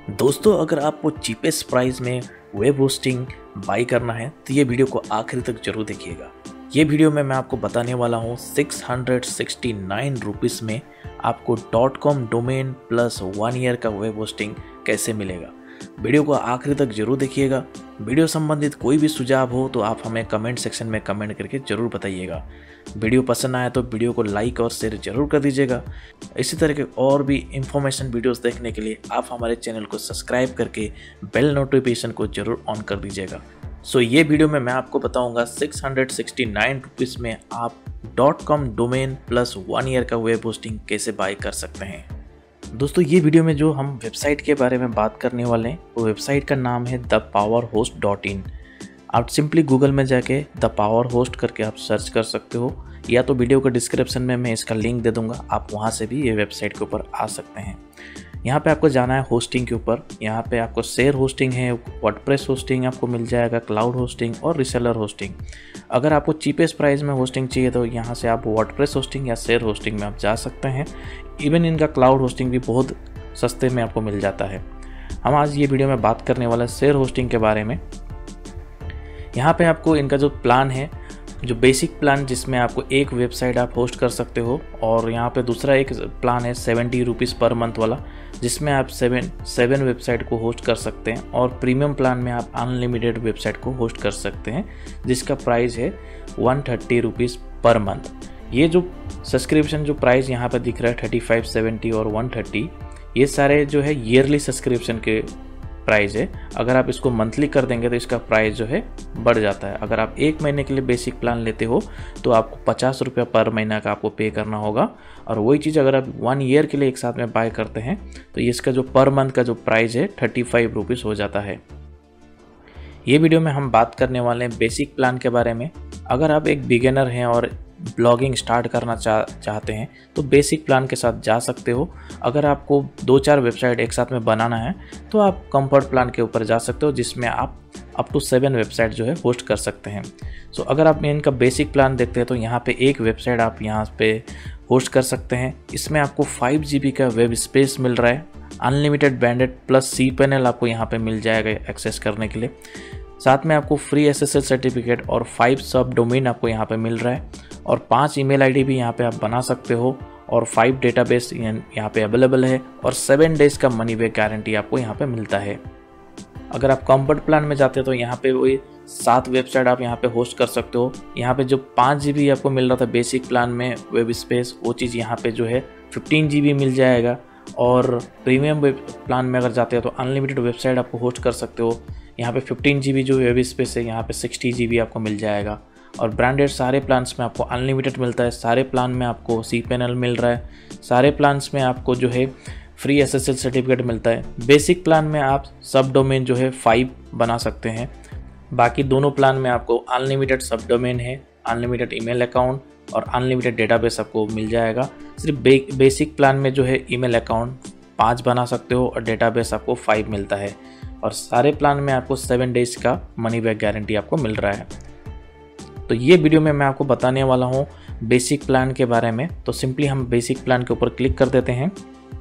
दोस्तों, अगर आपको चीपेस्ट प्राइस में वेब होस्टिंग बाई करना है तो ये वीडियो को आखिरी तक जरूर देखिएगा। ये वीडियो में मैं आपको बताने वाला हूँ 669 रुपीज़ में आपको .com डोमेन प्लस 1 ईयर का वेब होस्टिंग कैसे मिलेगा। वीडियो को आखिरी तक जरूर देखिएगा। वीडियो संबंधित कोई भी सुझाव हो तो आप हमें कमेंट सेक्शन में कमेंट करके जरूर बताइएगा। वीडियो पसंद आए तो वीडियो को लाइक और शेयर जरूर कर दीजिएगा। इसी तरह के और भी इंफॉर्मेशन वीडियोस देखने के लिए आप हमारे चैनल को सब्सक्राइब करके बेल नोटिफिकेशन को जरूर ऑन कर दीजिएगा। ये वीडियो में मैं आपको बताऊंगा 669 रुपीज़ में आप .com डोमेन प्लस 1 ईयर का वेब होस्टिंग कैसे बाय कर सकते हैं। दोस्तों, ये वीडियो में जो हम वेबसाइट के बारे में बात करने वाले हैं वो वेबसाइट का नाम है thepowerhost.in। आप सिंपली गूगल में जाके द पावर होस्ट करके आप सर्च कर सकते हो, या तो वीडियो के डिस्क्रिप्शन में मैं इसका लिंक दे दूंगा, आप वहां से भी ये वेबसाइट के ऊपर आ सकते हैं। यहाँ पे आपको जाना है होस्टिंग के ऊपर। यहाँ पे आपको शेयर होस्टिंग है, वर्डप्रेस होस्टिंग आपको मिल जाएगा, क्लाउड होस्टिंग और रिसेलर होस्टिंग। अगर आपको चीपेस्ट प्राइस में होस्टिंग चाहिए तो यहाँ से आप वर्डप्रेस होस्टिंग या शेयर होस्टिंग में आप जा सकते हैं। इवन इनका क्लाउड होस्टिंग भी बहुत सस्ते में आपको मिल जाता है। हम आज ये वीडियो में बात करने वाला शेयर होस्टिंग के बारे में। यहाँ पे आपको इनका जो प्लान है, जो बेसिक प्लान जिसमें आपको एक वेबसाइट आप होस्ट कर सकते हो, और यहाँ पे दूसरा एक प्लान है 70 रुपीज़ पर मंथ वाला, जिसमें आप 7 वेबसाइट को होस्ट कर सकते हैं। और प्रीमियम प्लान में आप अनलिमिटेड वेबसाइट को होस्ट कर सकते हैं, जिसका प्राइस है 130 रुपीज़ पर मंथ। ये जो सब्सक्रिप्शन जो प्राइस यहाँ पे दिख रहा है 35, 70 और 130, ये सारे जो है ईयरली सब्सक्रिप्शन के प्राइस है। अगर आप इसको मंथली कर देंगे तो इसका प्राइस जो है बढ़ जाता है। अगर आप एक महीने के लिए बेसिक प्लान लेते हो तो आपको 50 रुपया पर महीना का आपको पे करना होगा। और वही चीज़ अगर आप 1 ईयर के लिए एक साथ में बाय करते हैं तो इसका जो पर मंथ का जो प्राइस है 35 रुपीज़ हो जाता है। ये वीडियो में हम बात करने वाले हैं बेसिक प्लान के बारे में। अगर आप एक बिगिनर हैं और ब्लॉगिंग स्टार्ट करना चाहते हैं तो बेसिक प्लान के साथ जा सकते हो। अगर आपको 2-4 वेबसाइट एक साथ में बनाना है तो आप कंफर्ट प्लान के ऊपर जा सकते हो, जिसमें आप अप टू 7 वेबसाइट जो है होस्ट कर सकते हैं। अगर आप इनका बेसिक प्लान देखते हैं तो यहाँ पे एक वेबसाइट आप यहाँ पे होस्ट कर सकते हैं। इसमें आपको 5 GB का वेब स्पेस मिल रहा है, अनलिमिटेड बैंडविड्थ प्लस cPanel आपको यहाँ पे मिल जाएगा एक्सेस करने के लिए। साथ में आपको फ्री SSL सर्टिफिकेट और 5 सब डोमेन आपको यहाँ पे मिल रहा है, और 5 ईमेल आईडी भी यहाँ पे आप बना सकते हो, और 5 डेटाबेस यहाँ पे अवेलेबल है, और 7 डेज का मनी बैक गारंटी आपको यहाँ पे मिलता है। अगर आप कंफर्ट प्लान में जाते हो तो यहाँ पे वही 7 वेबसाइट आप यहाँ पे होस्ट कर सकते हो। यहाँ पे जो 5 GB आपको मिल रहा था बेसिक प्लान में वेब स्पेस, वो चीज़ यहाँ पे जो है 15 GB मिल जाएगा। और प्रीमियम वेब प्लान में अगर जाते हो तो अनलिमिटेड वेबसाइट आपको होस्ट कर सकते हो। यहाँ पे 15 GB जो वेब स्पेस है, यहाँ पे 60 GB आपको मिल जाएगा। और ब्रांडेड सारे प्लान्स में आपको अनलिमिटेड मिलता है। सारे प्लान में आपको cPanel मिल रहा है। सारे प्लान्स में आपको जो है फ्री SSL सर्टिफिकेट मिलता है। बेसिक प्लान में आप सब डोमेन जो है 5 बना सकते हैं। बाकी दोनों प्लान में आपको अनलिमिटेड सब डोमेन है, अनलिमिटेड ईमेल अकाउंट और अनलिमिटेड डेटाबेस आपको मिल जाएगा। सिर्फ बेसिक प्लान में जो है ईमेल अकाउंट 5 बना सकते हो और डेटाबेस आपको 5 मिलता है। और सारे प्लान में आपको 7 डेज का मनी बैक गारंटी आपको मिल रहा है। तो ये वीडियो में मैं आपको बताने वाला हूँ बेसिक प्लान के बारे में। तो सिंपली हम बेसिक प्लान के ऊपर क्लिक कर देते हैं।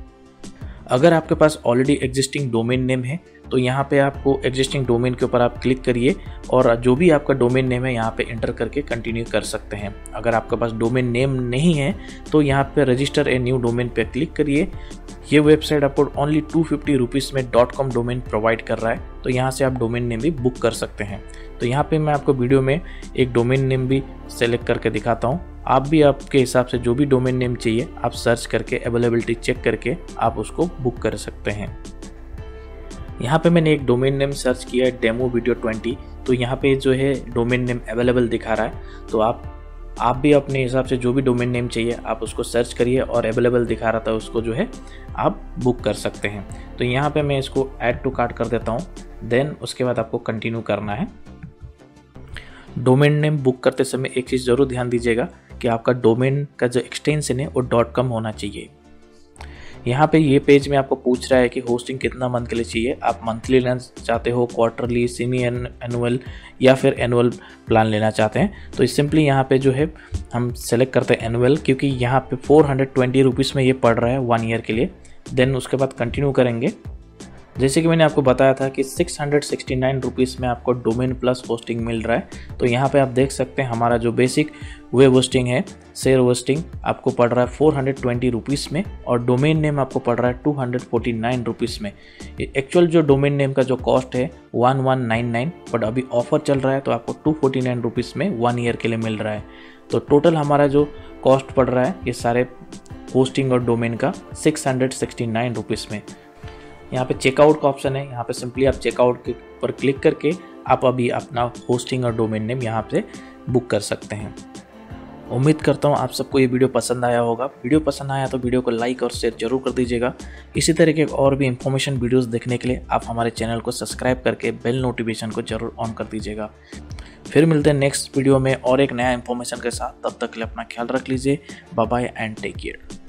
अगर आपके पास ऑलरेडी एग्जिस्टिंग डोमेन नेम है तो यहाँ पे आपको एग्जिस्टिंग डोमेन के ऊपर आप क्लिक करिए, और जो भी आपका डोमेन नेम है यहाँ पे एंटर करके कंटिन्यू कर सकते हैं। अगर आपके पास डोमेन नेम नहीं है तो यहाँ पे रजिस्टर ए न्यू डोमेन पे क्लिक करिए। ये वेबसाइट आपको ओनली 250 रुपीज़ में .com डोमेन प्रोवाइड कर रहा है, तो यहाँ से आप डोमेन नेम भी बुक कर सकते हैं। तो यहाँ पे मैं आपको वीडियो में एक डोमेन नेम भी सेलेक्ट करके दिखाता हूँ। आप भी आपके हिसाब से जो भी डोमेन नेम चाहिए आप सर्च करके अवेलेबिलिटी चेक करके आप उसको बुक कर सकते हैं। यहाँ पे मैंने एक डोमेन नेम सर्च किया है डेमो वीडियो 20, तो यहाँ पे जो है डोमेन नेम अवेलेबल दिखा रहा है। तो आप भी अपने हिसाब से जो भी डोमेन नेम चाहिए आप उसको सर्च करिए, और अवेलेबल दिखा रहा था उसको जो है आप बुक कर सकते हैं। तो यहाँ पे मैं इसको ऐड टू कार्ट कर देता हूँ। देन उसके बाद आपको कंटिन्यू करना है। डोमेन नेम बुक करते समय एक चीज़ ज़रूर ध्यान दीजिएगा कि आपका डोमेन का जो एक्सटेंशन है वो .com होना चाहिए। यहाँ पे ये पेज में आपको पूछ रहा है कि होस्टिंग कितना मंथ के लिए चाहिए। आप मंथली लेना चाहते हो, क्वार्टरली, सेमी एनुअल या फिर एनुअल प्लान लेना चाहते हैं। तो सिंपली यहाँ पे जो है हम सेलेक्ट करते हैं एनुअल, क्योंकि यहाँ पे 420 रुपीज़ में ये पड़ रहा है 1 ईयर के लिए। देन उसके बाद कंटिन्यू करेंगे। जैसे कि मैंने आपको बताया था कि 669 रुपीज़ में आपको डोमेन प्लस होस्टिंग मिल रहा है। तो यहाँ पे आप देख सकते हैं हमारा जो बेसिक वेब होस्टिंग है, शेयर होस्टिंग, आपको पड़ रहा है 420 रुपीज़ में और डोमेन नेम आपको पड़ रहा है 249 रुपीज़ में। एक्चुअल जो डोमेन नेम का जो कॉस्ट है 1199, बट अभी ऑफर चल रहा है तो आपको 249 रुपीज़ में 1 ईयर के लिए मिल रहा है। तो टोटल हमारा जो कॉस्ट पड़ रहा है ये सारे होस्टिंग और डोमेन का 669 रुपीज़ में। यहाँ पे चेकआउट का ऑप्शन है, यहाँ पे सिंपली आप चेकआउट के पर क्लिक करके आप अभी अपना होस्टिंग और डोमेन नेम यहाँ पे बुक कर सकते हैं। उम्मीद करता हूँ आप सबको ये वीडियो पसंद आया होगा। वीडियो पसंद आया तो वीडियो को लाइक और शेयर जरूर कर दीजिएगा। इसी तरह के और भी इंफॉर्मेशन वीडियोस देखने के लिए आप हमारे चैनल को सब्सक्राइब करके बेल नोटिफिकेशन को जरूर ऑन कर दीजिएगा। फिर मिलते हैं नेक्स्ट वीडियो में और एक नया इंफॉर्मेशन के साथ। तब तक के लिए अपना ख्याल रख लीजिए। Bye bye and take care.